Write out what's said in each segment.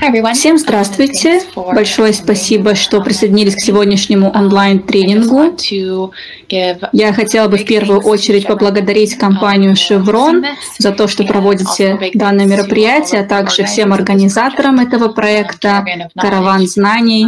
Всем здравствуйте! Большое спасибо, что присоединились к сегодняшнему онлайн-тренингу. Я хотела бы в первую очередь поблагодарить компанию Chevron за то, что проводите данное мероприятие, а также всем организаторам этого проекта «Караван знаний».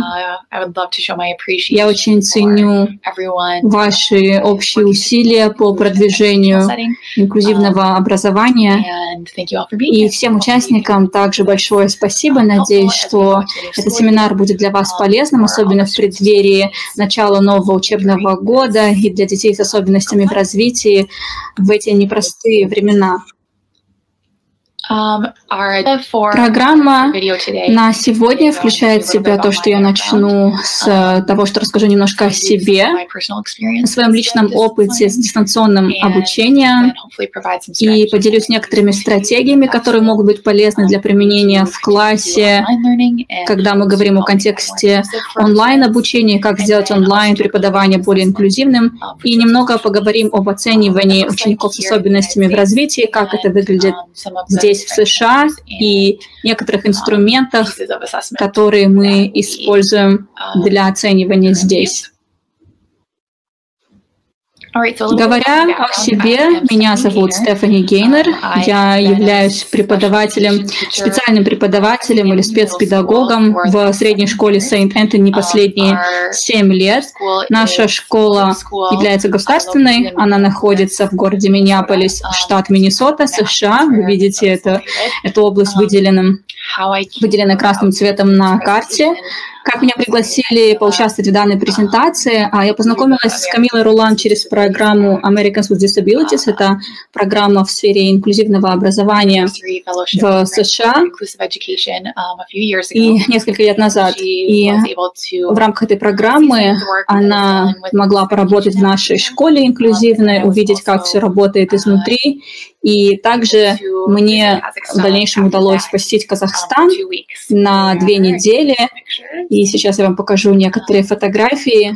Я очень ценю ваши общие усилия по продвижению инклюзивного образования. И всем участникам также большое спасибо. Надеюсь, что этот семинар будет для вас полезным, особенно в преддверии начала нового учебного года и для детей с особенностями в развитии в эти непростые времена. Программа на сегодня включает в себя то, что я начну с того, что расскажу немножко о себе, о своем личном опыте с дистанционным обучением и поделюсь некоторыми стратегиями, которые могут быть полезны для применения в классе, когда мы говорим о контексте онлайн-обучения, как сделать онлайн-преподавание более инклюзивным, и немного поговорим об оценивании учеников с особенностями в развитии, как это выглядит здесь, в США, и некоторых инструментах, которые мы используем для оценивания здесь. Говоря о себе, меня зовут Стефани Гейнер, я являюсь преподавателем, специальным преподавателем или спецпедагогом в средней школе Сент-Энтони последние 7 лет. Наша школа является государственной, она находится в городе Миннеаполис, штат Миннесота, США. Вы видите эту область выделенной красным цветом на карте. Как меня пригласили поучаствовать в данной презентации, я познакомилась с Камилой Рулан через программу Americans with Disabilities. Это программа в сфере инклюзивного образования в США и несколько лет назад. И в рамках этой программы она могла поработать в нашей школе инклюзивной, увидеть, как все работает изнутри. И также мне в дальнейшем удалось посетить Казахстан на 2 недели. И сейчас я вам покажу некоторые фотографии.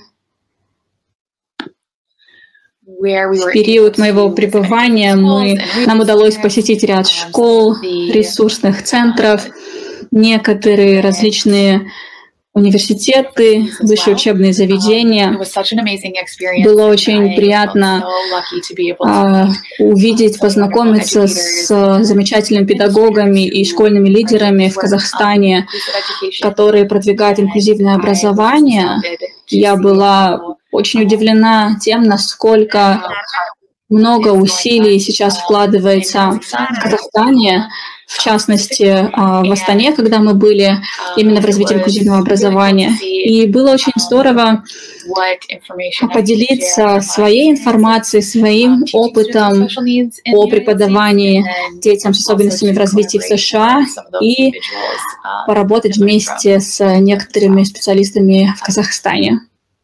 В период моего пребывания нам удалось посетить ряд школ, ресурсных центров, некоторые различные университеты, высшие учебные заведения. Было очень приятно увидеть, познакомиться с замечательными педагогами и школьными лидерами в Казахстане, которые продвигают инклюзивное образование. Я была очень удивлена тем, насколько много усилий сейчас вкладывается в Казахстане, в частности, в Астане, когда мы были именно в развитии инклюзивного образования. И было очень здорово поделиться своей информацией, своим опытом о преподавании детям с особенностями в развитии в США и поработать вместе с некоторыми специалистами в Казахстане.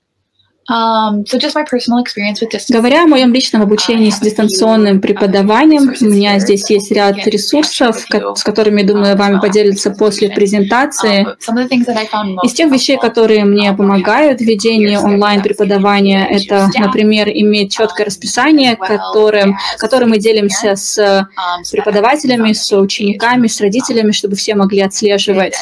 Говоря о моем личном обучении с дистанционным преподаванием, у меня здесь есть ряд ресурсов, с которыми, думаю, вами поделиться после презентации. Из тех вещей, которые мне помогают в ведении онлайн-преподавания, это, например, иметь четкое расписание, которым мы делимся с преподавателями, с учениками, с родителями, чтобы все могли отслеживать.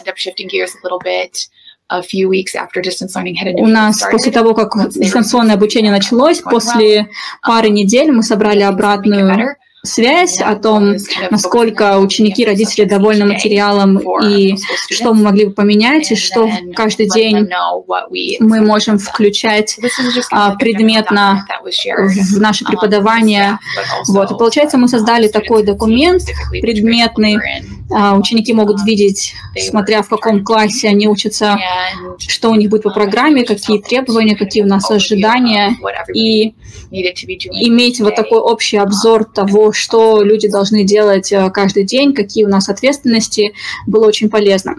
У нас после того, как дистанционное обучение началось, после пары недель мы собрали обратную связь о том, насколько ученики, родители довольны материалом и что мы могли бы поменять, и что каждый день мы можем включать предметно в наше преподавание. Вот. И получается, мы создали такой документ предметный. Ученики могут видеть, смотря в каком классе они учатся, что у них будет по программе, какие требования, какие у нас ожидания, и иметь вот такой общий обзор того, что люди должны делать каждый день, какие у нас ответственности, было очень полезно.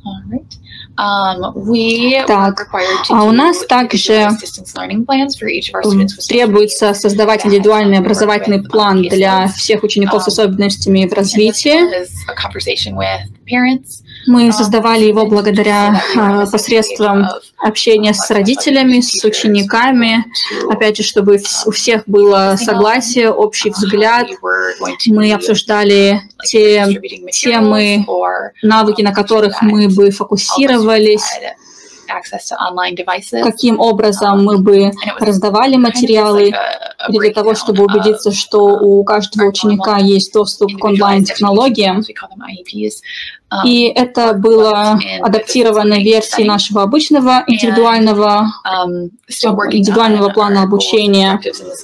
Так, у нас также требуется создавать индивидуальный образовательный план для всех учеников с особенностями в развитии. Мы создавали его благодаря посредством общения с родителями, с учениками, опять же, чтобы у всех было согласие, общий взгляд. Мы обсуждали те темы, навыки, на которых мы бы фокусировались, каким образом мы бы раздавали материалы, для того, чтобы убедиться, что у каждого ученика есть доступ к онлайн-технологиям. И это было адаптированной версией нашего обычного индивидуального плана обучения,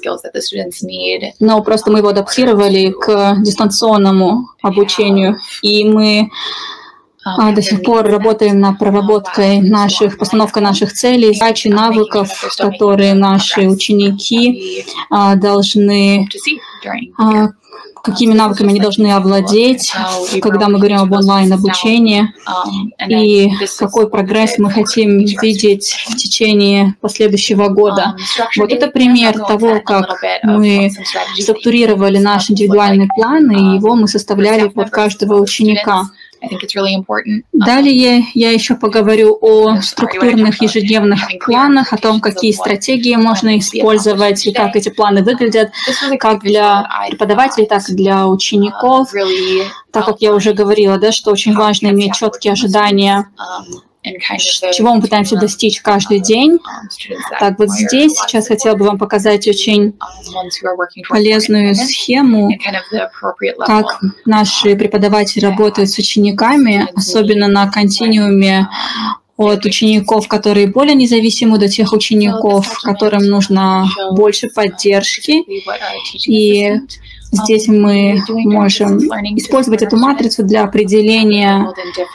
но просто мы его адаптировали к дистанционному обучению, и мы до сих пор работаем над проработкой постановкой наших целей, задач и навыков, которые наши ученики должны, какими навыками они должны овладеть, когда мы говорим об онлайн-обучении, и какой прогресс мы хотим видеть в течение последующего года. Вот это пример того, как мы структурировали наш индивидуальный план, и его мы составляли под каждого ученика. Далее я еще поговорю о структурных ежедневных планах, о том, какие стратегии можно использовать и как эти планы выглядят, как для преподавателей, так и для учеников. Так как я уже говорила, да, что очень важно иметь четкие ожидания, чего мы пытаемся достичь каждый день. Так, вот здесь сейчас хотела бы вам показать очень полезную схему, как наши преподаватели работают с учениками, особенно на континууме от учеников, которые более независимы, до тех учеников, которым нужно больше поддержки. И здесь мы можем использовать эту матрицу для определения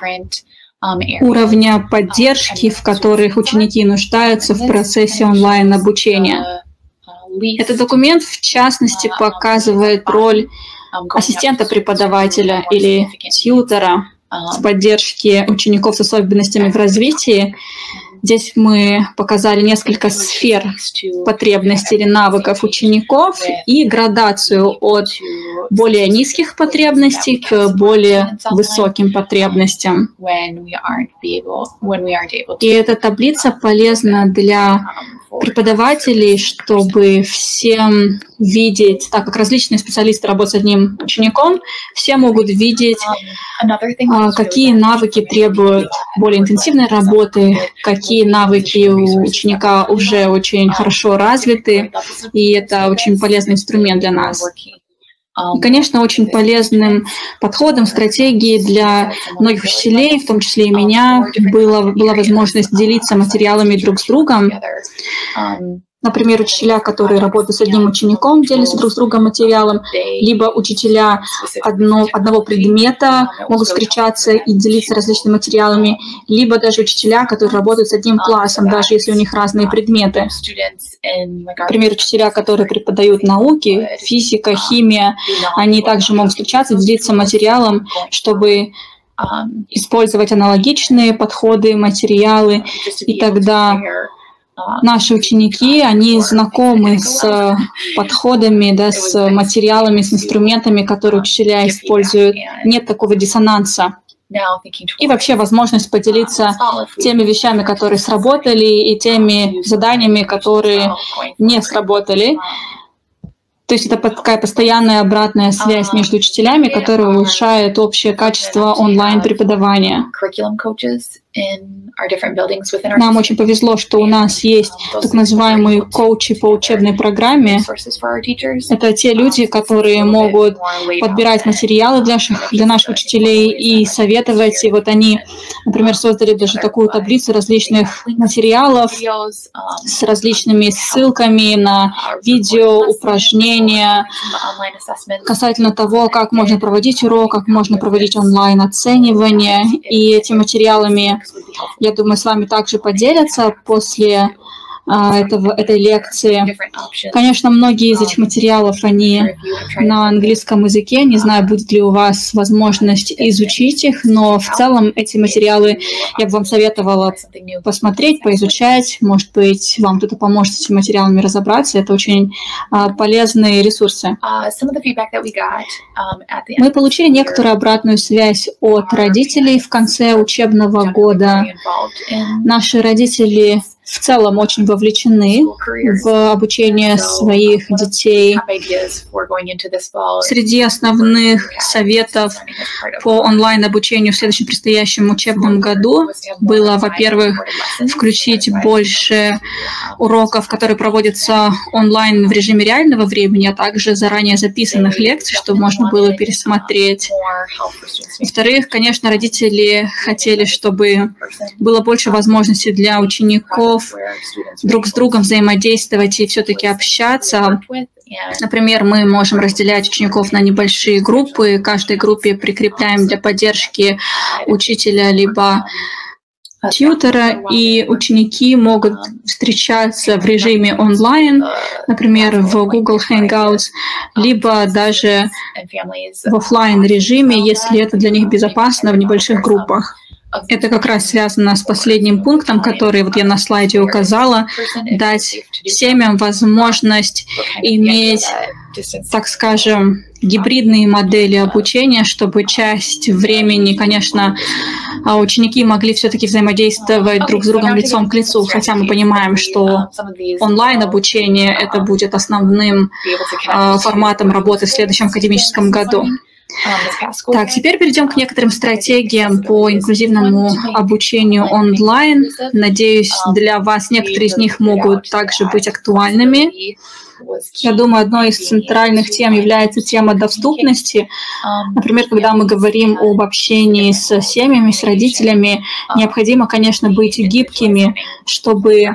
уровня поддержки, в которых ученики нуждаются в процессе онлайн-обучения. Этот документ, в частности, показывает роль ассистента преподавателя или тьютера в поддержке учеников с особенностями в развитии. Здесь мы показали несколько сфер потребностей или навыков учеников и градацию от более низких потребностей к более высоким потребностям. И эта таблица полезна для преподавателей, чтобы всем видеть, так как различные специалисты работают с одним учеником, все могут видеть, какие навыки требуют более интенсивной работы, какие навыки у ученика уже очень хорошо развиты, и это очень полезный инструмент для нас. И, конечно, очень полезным подходом, стратегией для многих учителей, в том числе и меня, была возможность делиться материалами друг с другом. Например, учителя, которые работают с одним учеником, делятся друг с другом материалом, либо учителя одного предмета могут встречаться и делиться различными материалами, либо даже учителя, которые работают с одним классом, даже если у них разные предметы. Например, учителя, которые преподают науки, физика, химия, они также могут встречаться, делиться материалом, чтобы использовать аналогичные подходы, материалы, и тогда наши ученики, они знакомы с подходами, да, с материалами, с инструментами, которые учителя используют. Нет такого диссонанса. И вообще возможность поделиться теми вещами, которые сработали, и теми заданиями, которые не сработали. То есть это такая постоянная обратная связь между учителями, которая улучшает общее качество онлайн-преподавания. Нам очень повезло, что у нас есть так называемые коучи по учебной программе. Это те люди, которые могут подбирать материалы для наших учителей и советовать. И вот они, например, создали даже такую таблицу различных материалов с различными ссылками на видео, упражнения касательно того, как можно проводить урок, как можно проводить онлайн-оценивание. И этими материалами, я думаю, с вами также поделятся после этой лекции. Конечно, многие из этих материалов, они на английском языке. Не знаю, будет ли у вас возможность изучить их, но в целом эти материалы я бы вам советовала посмотреть, поизучать. Может быть, вам кто-то поможет с этими материалами разобраться. Это очень полезные ресурсы. Мы получили некоторую обратную связь от родителей в конце учебного года. Наши родители в целом очень вовлечены в обучение своих детей. Среди основных советов по онлайн-обучению в следующем предстоящем учебном году было, во-первых, включить больше уроков, которые проводятся онлайн в режиме реального времени, а также заранее записанных лекций, чтобы можно было пересмотреть. Во-вторых, конечно, родители хотели, чтобы было больше возможностей для учеников друг с другом взаимодействовать и все-таки общаться. Например, мы можем разделять учеников на небольшие группы, каждой группе прикрепляем для поддержки учителя либо тьютера, и ученики могут встречаться в режиме онлайн, например, в Google Hangouts, либо даже в офлайн режиме, если это для них безопасно, в небольших группах. Это как раз связано с последним пунктом, который вот я на слайде указала, дать семьям возможность иметь, так скажем, гибридные модели обучения, чтобы часть времени, конечно, ученики могли все-таки взаимодействовать друг с другом лицом к лицу, хотя мы понимаем, что онлайн-обучение это будет основным форматом работы в следующем академическом году. Так, теперь перейдем к некоторым стратегиям по инклюзивному обучению онлайн. Надеюсь, для вас некоторые из них могут также быть актуальными. Я думаю, одной из центральных тем является тема доступности. Например, когда мы говорим об общении с семьями, с родителями, необходимо, конечно, быть гибкими, чтобы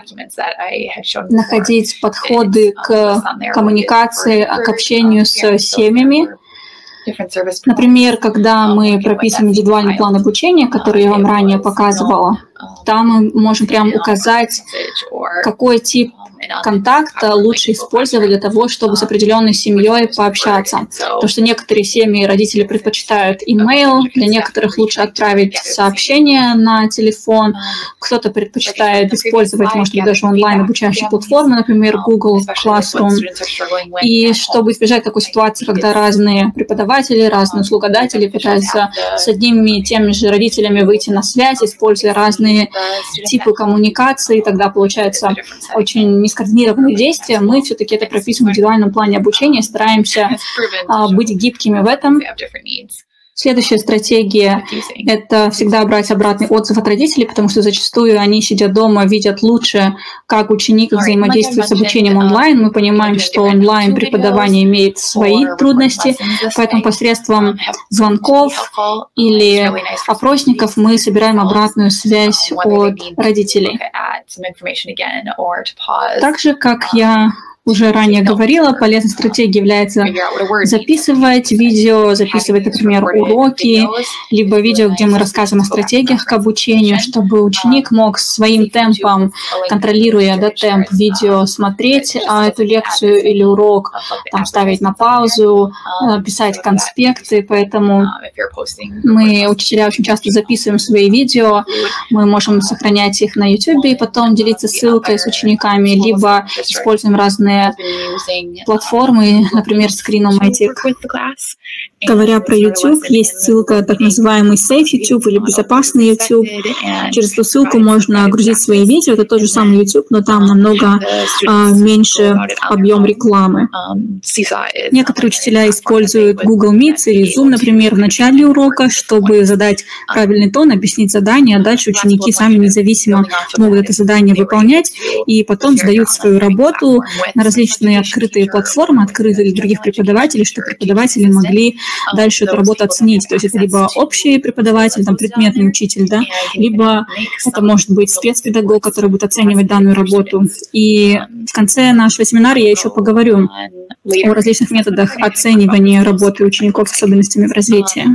находить подходы к коммуникации, к общению с семьями. Например, когда мы прописываем индивидуальный план обучения, который я вам ранее показывала, там мы можем прямо указать, какой тип контакта лучше использовать для того, чтобы с определенной семьей пообщаться. Потому что некоторые семьи родители предпочитают email, для некоторых лучше отправить сообщение на телефон, кто-то предпочитает использовать, может быть, даже онлайн-обучающие платформы, например, Google Classroom. И чтобы избежать такой ситуации, когда разные преподаватели, разные услугодатели пытаются с одними и теми же родителями выйти на связь, используя разные типы коммуникации, тогда получается очень скоординированные действия, мы все-таки это прописываем в индивидуальном плане обучения, стараемся быть гибкими в этом. Следующая стратегия – это всегда брать обратный отзыв от родителей, потому что зачастую они, сидя дома, видят лучше, как ученик взаимодействует с обучением онлайн. Мы понимаем, что онлайн-преподавание имеет свои трудности, поэтому посредством звонков или опросников мы собираем обратную связь от родителей. Также, как я уже ранее говорила, полезной стратегией является записывать видео, записывать, например, уроки, либо видео, где мы рассказываем о стратегиях к обучению, чтобы ученик мог своим темпом, контролируя темп видео, смотреть эту лекцию или урок, там, ставить на паузу, писать конспекты. Поэтому мы, учителя, очень часто записываем свои видео, мы можем сохранять их на YouTube и потом делиться ссылкой с учениками, либо используем разные платформы, например, Screen-O-Matic. Говоря про YouTube, есть ссылка, так называемый Safe YouTube или безопасный YouTube. Через эту ссылку можно грузить свои видео. Это тот же самый YouTube, но там намного меньше объем рекламы. Некоторые учителя используют Google Meet или Zoom, например, в начале урока, чтобы задать правильный тон, объяснить задание, а дальше ученики сами независимо могут это задание выполнять и потом сдают свою работу на различные открытые платформы, открытые для других преподавателей, чтобы преподаватели могли дальше эту работу оценить. То есть это либо общий преподаватель, там, предметный учитель, да, либо это может быть спецпедагог, который будет оценивать данную работу. И в конце нашего семинара я еще поговорю о различных методах оценивания работы учеников с особенностями в развитии.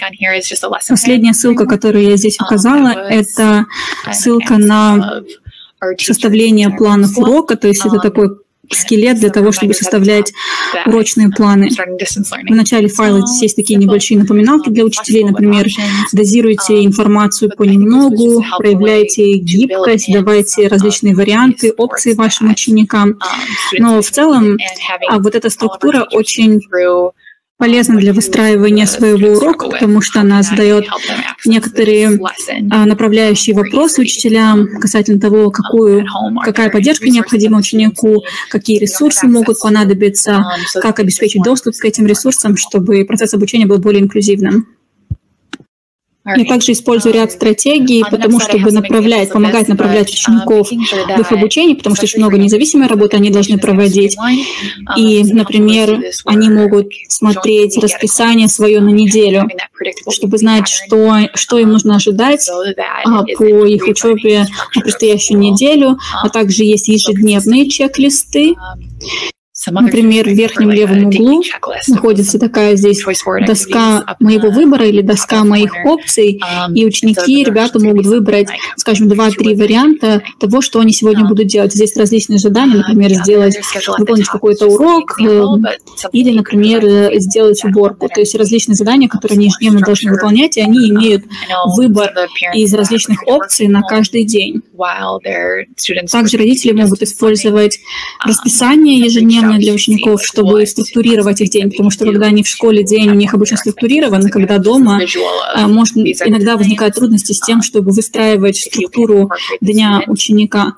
Последняя ссылка, которую я здесь указала, это ссылка на составление планов урока, то есть это такой скелет для того, чтобы составлять урочные планы. В начале файла здесь есть такие небольшие напоминалки для учителей, например, дозируйте информацию понемногу, проявляйте гибкость, давайте различные варианты, опции вашим ученикам. Но в целом вот эта структура очень полезна для выстраивания своего урока, потому что она задает некоторые направляющие вопросы учителям касательно того, какая поддержка необходима ученику, какие ресурсы могут понадобиться, как обеспечить доступ к этим ресурсам, чтобы процесс обучения был более инклюзивным. Я также использую ряд стратегий, потому чтобы помогать направлять учеников в их обучение, потому что очень много независимой работы они должны проводить. И, например, они могут смотреть расписание свое на неделю, чтобы знать, что им нужно ожидать по их учебе на предстоящую неделю, а также есть ежедневные чек-листы. Например, в верхнем левом углу находится такая здесь доска моего выбора или доска моих опций, и ученики, ребята могут выбрать, скажем, 2-3 варианта того, что они сегодня будут делать. Здесь различные задания, например, выполнить какой-то урок или, например, сделать уборку. То есть различные задания, которые они ежедневно должны выполнять, и они имеют выбор из различных опций на каждый день. Также родители могут использовать расписание ежедневное для учеников, чтобы структурировать их день, потому что когда они в школе, день у них обычно структурирован, когда дома иногда возникают трудности с тем, чтобы выстраивать структуру дня ученика.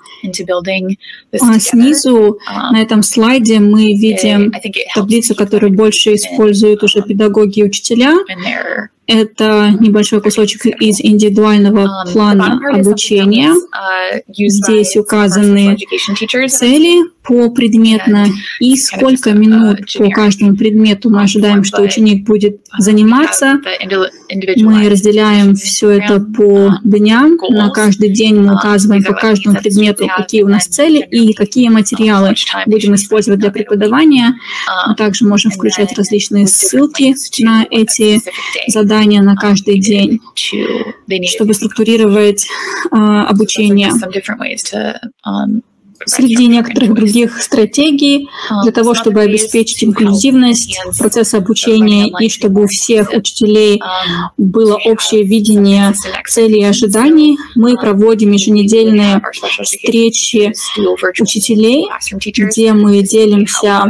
Снизу на этом слайде мы видим таблицу, которую больше используют уже педагоги и учителя. Это небольшой кусочек из индивидуального плана обучения. Здесь указаны цели попредметно и сколько минут по каждому предмету мы ожидаем, что ученик будет заниматься. Мы разделяем все это по дням. На каждый день мы указываем по каждому предмету, какие у нас цели и какие материалы будем использовать для преподавания. Мы также можем включать различные ссылки на эти задания на каждый день, чтобы структурировать обучение. Среди некоторых других стратегий для того, чтобы обеспечить инклюзивность процесса обучения и чтобы у всех учителей было общее видение целей и ожиданий, мы проводим еженедельные встречи учителей, где мы делимся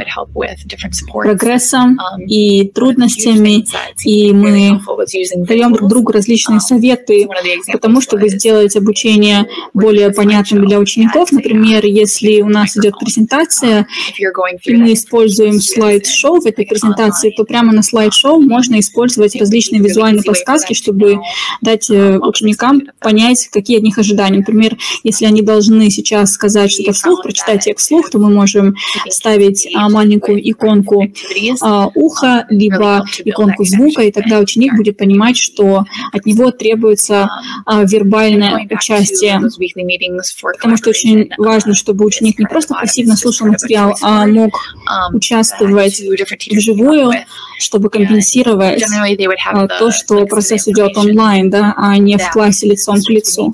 прогрессом и трудностями, и мы даем друг другу различные советы по тому, чтобы сделать обучение более понятным для учеников. Например, если у нас идет презентация, и мы используем слайд-шоу в этой презентации, то прямо на слайд-шоу можно использовать различные визуальные подсказки, чтобы дать ученикам понять, какие от них ожидания. Например, если они должны сейчас сказать что-то вслух, прочитать текст вслух, то мы можем ставить маленькую иконку уха, либо иконку звука, и тогда ученик будет понимать, что от него требуется вербальное участие. Потому что очень важно, чтобы ученик не просто пассивно слушал материал, а мог участвовать вживую, чтобы компенсировать то, что процесс идет онлайн, да, а не в классе лицом к лицу.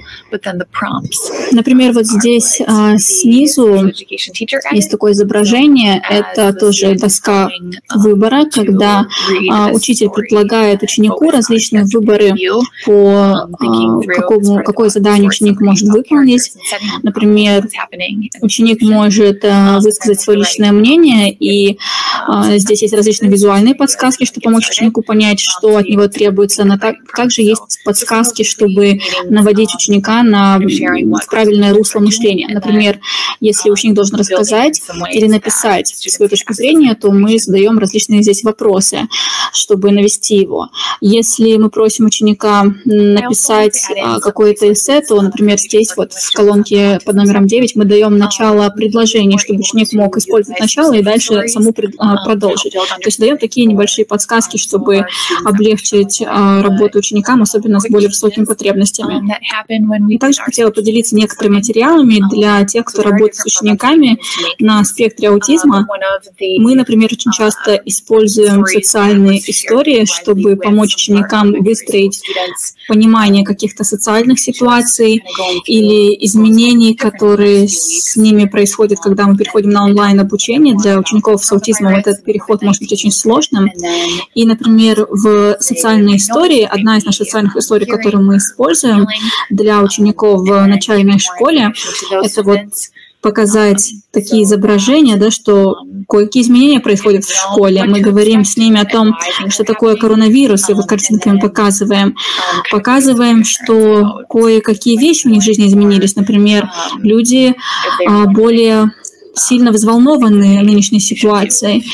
Например, вот здесь снизу есть такое изображение, это тоже доска выбора, когда учитель предлагает ученику различные выборы по какое задание ученик может выполнить. Например, ученик может высказать свое личное мнение, и здесь есть различные визуальные подсказки, чтобы помочь ученику понять, что от него требуется. Но также есть подсказки, чтобы наводить ученика на правильное русло мышления. Например, если ученик должен рассказать или написать свою точку зрения, то мы задаем различные здесь вопросы, чтобы навести его. Если мы просим ученика написать какое-то эссе, то, например, здесь вот в колонке под номером 9 мы даем начало предложения, чтобы ученик мог использовать начало и дальше саму продолжить. То есть даем такие небольшие подсказки, чтобы облегчить работу ученикам, особенно с более высокими потребностями. И также хотела поделиться некоторыми материалами для тех, кто работает с учениками на спектре аутизма. Мы, например, очень часто используем социальные истории, чтобы помочь ученикам выстроить понимание каких-то социальных ситуаций или изменений, которые с ними происходят, когда мы переходим на онлайн-обучение. Для учеников с аутизмом этот переход может быть очень сложным. И, например, в социальной истории, одна из наших социальных историй, которую мы используем для учеников в начальной школе, это вот показать такие изображения, да, что кое-какие изменения происходят в школе. Мы говорим с ними о том, что такое коронавирус, и вот картинками показываем. Показываем, что кое-какие вещи в них в жизни изменились. Например, люди более сильно взволнованы нынешней ситуацией.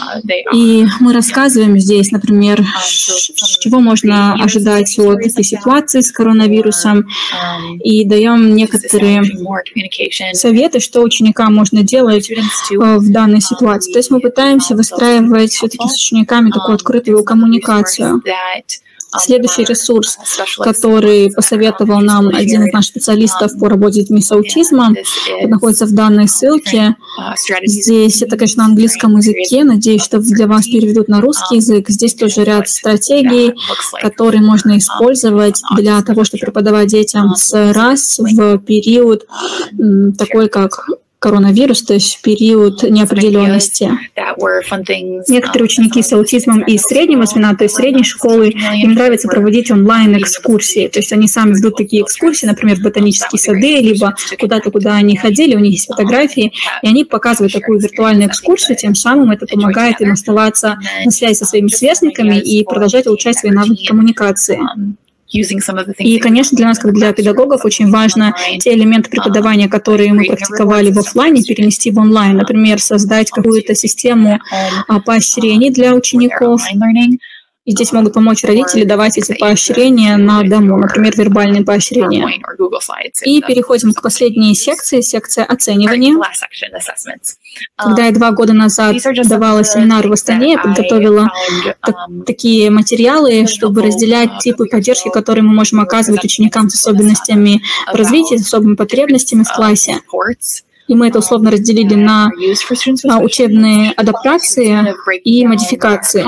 И мы рассказываем здесь, например, чего можно ожидать от этой ситуации с коронавирусом, и даем некоторые советы, что ученикам можно делать в данной ситуации. То есть мы пытаемся выстраивать все-таки с учениками такую открытую коммуникацию. Следующий ресурс, который посоветовал нам один из наших специалистов по работе с детьми с аутизмом, находится в данной ссылке. Здесь это, конечно, на английском языке. Надеюсь, что для вас переведут на русский язык. Здесь тоже ряд стратегий, которые можно использовать для того, чтобы преподавать детям с РАС в период такой, как коронавирус, то есть в период неопределенности. Некоторые ученики с аутизмом из среднего звена, то есть средней школы, им нравится проводить онлайн-экскурсии. То есть они сами ведут такие экскурсии, например, в ботанические сады, либо куда-то, куда они ходили, у них есть фотографии, и они показывают такую виртуальную экскурсию, тем самым это помогает им оставаться на связи со своими сверстниками и продолжать улучшать свои навыки коммуникации. И, конечно, для нас, как для педагогов, очень важно те элементы преподавания, которые мы практиковали в офлайне, перенести в онлайн. Например, создать какую-то систему поощрений для учеников. И здесь могут помочь родители давать эти поощрения на дому, например, вербальные поощрения. И переходим к последней секции, секция оценивания. Когда я 2 года назад давала семинар в Астане, я подготовила такие материалы, чтобы разделять типы поддержки, которые мы можем оказывать ученикам с особенностями в развитии, с особыми потребностями в классе. И мы это условно разделили на учебные адаптации и модификации.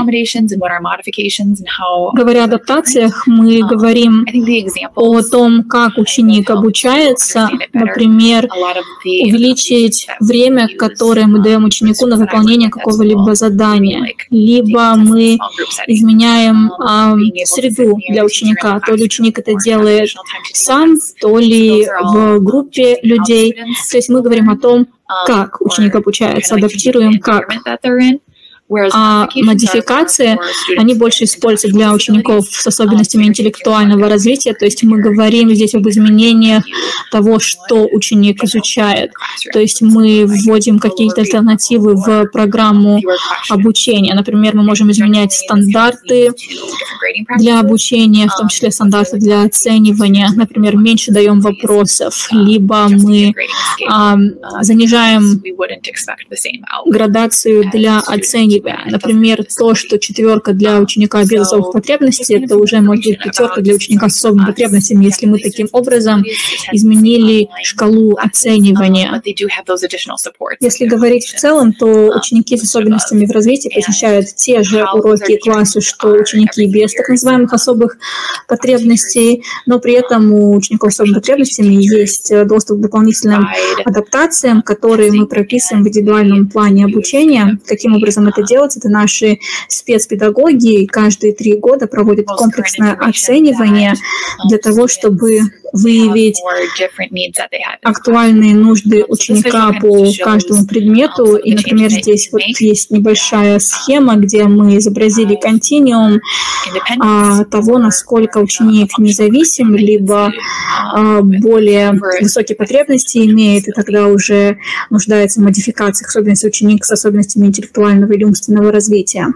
Говоря о адаптациях, мы говорим о том, как ученик обучается, например, увеличить время, которое мы даем ученику на выполнение какого-либо задания, либо мы изменяем среду для ученика. То ли ученик это делает сам, то ли в группе людей. То есть мы говорим о том, как ученик обучается, адаптируем как. А модификации, они больше используются для учеников с особенностями интеллектуального развития, то есть мы говорим здесь об изменениях того, что ученик изучает. То есть мы вводим какие-то альтернативы в программу обучения. Например, мы можем изменять стандарты для обучения, в том числе стандарты для оценивания. Например, меньше даем вопросов, либо мы занижаем градацию для оценивания. Например, то, что 4 для ученика без особых потребностей, это уже может быть 5 для ученика с особыми потребностями, если мы таким образом изменили шкалу оценивания. Если говорить в целом, то ученики с особенностями в развитии посещают те же уроки и классы, что ученики без так называемых особых потребностей, но при этом у учеников с особыми потребностями есть доступ к дополнительным адаптациям, которые мы прописываем в индивидуальном плане обучения. Каким образом это делать? Это наши спецпедагоги каждые 3 года проводят комплексное оценивание для того, чтобы выявить актуальные нужды ученика по каждому предмету. И, например, здесь вот есть небольшая схема, где мы изобразили континуум того, насколько ученик независим, либо более высокие потребности имеет, и тогда уже нуждается в модификациях особенностей ученика с особенностями интеллектуального или умственного развития.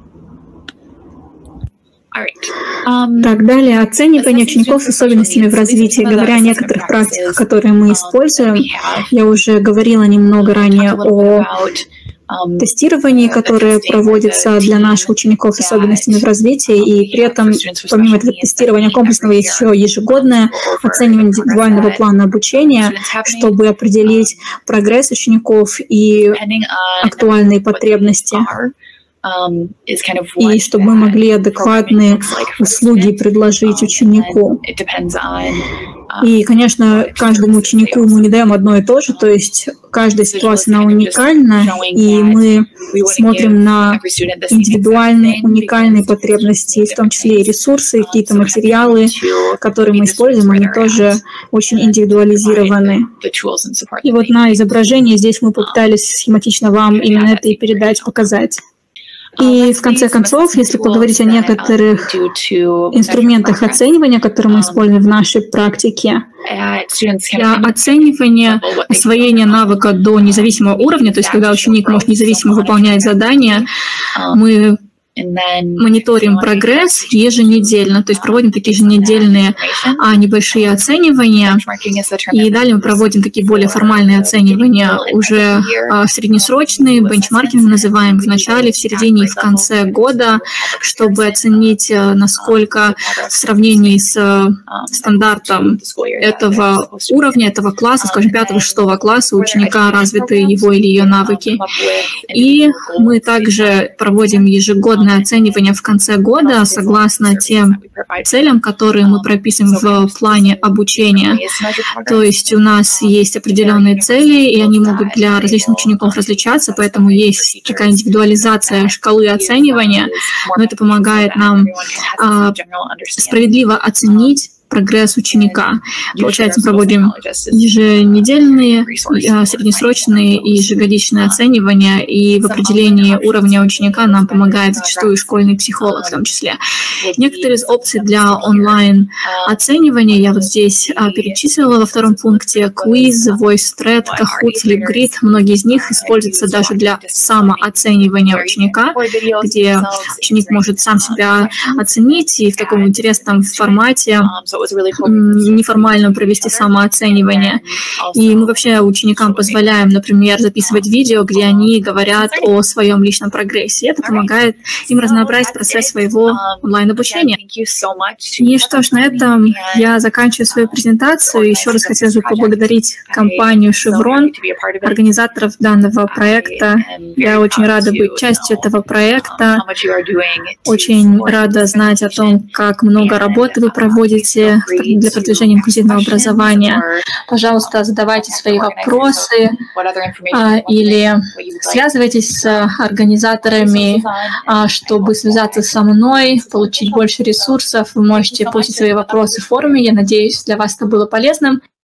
Так, далее оценивание учеников с особенностями в развитии. Говоря о некоторых практиках, которые мы используем, я уже говорила немного ранее о тестирований, которые проводятся для наших учеников с особенностями в развитии, и при этом, помимо этого тестирования комплексного, есть еще ежегодное оценивание индивидуального плана обучения, чтобы определить прогресс учеников и актуальные потребности, и чтобы мы могли адекватные услуги предложить ученику. И, конечно, каждому ученику мы не даем одно и то же, то есть каждая ситуация, она уникальна, и мы смотрим на индивидуальные, уникальные потребности, в том числе и ресурсы, какие-то материалы, которые мы используем, они тоже очень индивидуализированы. И вот на изображении здесь мы попытались схематично вам именно это и передать, показать. И в конце концов, если поговорить о некоторых инструментах оценивания, которые мы используем в нашей практике, для оценивания освоения навыка до независимого уровня, то есть когда ученик может независимо выполнять задания, мы мониторим прогресс еженедельно, то есть проводим такие еженедельные небольшие оценивания, и далее мы проводим такие более формальные оценивания, уже среднесрочные, бенчмаркинг называем, в начале, в середине и в конце года, чтобы оценить, насколько в сравнении с стандартом этого уровня, этого класса, скажем, 5-6 класса, у ученика развиты его или ее навыки. И мы также проводим ежегодно оценивание в конце года согласно тем целям, которые мы прописываем в плане обучения. То есть у нас есть определенные цели, и они могут для различных учеников различаться, поэтому есть такая индивидуализация шкалы оценивания, но это помогает нам справедливо оценить прогресс ученика. Получается, мы проводим еженедельные, среднесрочные и ежегодичные оценивания, и в определении уровня ученика нам помогает зачастую школьный психолог в том числе. Некоторые из опций для онлайн-оценивания я вот здесь перечислила во втором пункте. Quiz, VoiceThread, Kahoot, Flipgrid. Многие из них используются даже для самооценивания ученика, где ученик может сам себя оценить и в таком интересном формате неформально провести самооценивание. И мы вообще ученикам позволяем, например, записывать видео, где они говорят о своем личном прогрессе. Это помогает им разнообразить процесс своего онлайн-обучения. И что ж, на этом я заканчиваю свою презентацию. Еще раз хотелось бы поблагодарить компанию Chevron, организаторов данного проекта. Я очень рада быть частью этого проекта. Очень рада знать о том, как много работы вы проводите для продвижения инклюзивного образования. Пожалуйста, задавайте свои вопросы или связывайтесь с организаторами, чтобы связаться со мной, получить больше ресурсов. Вы можете постить свои вопросы в форуме. Я надеюсь, для вас это было полезным.